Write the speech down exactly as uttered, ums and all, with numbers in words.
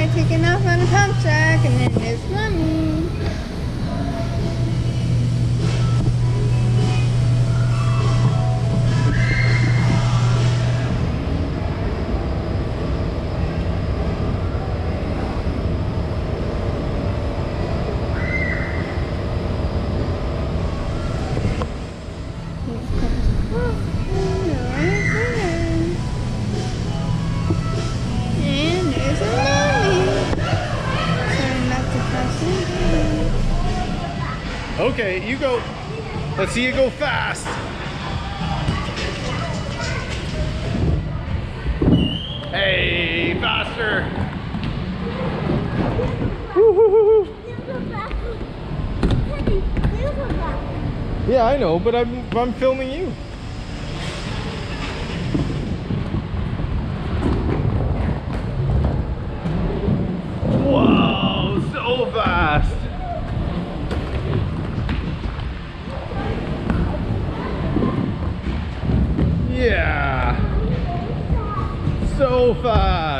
taking off on the pump track, and then there's Mommy. Okay, you go. Let's see you go fast. Hey, faster. Woo-hoo-hoo-hoo. Yeah, I know, but I'm I'm filming you. Whoa, so fast. Yeah, so fast.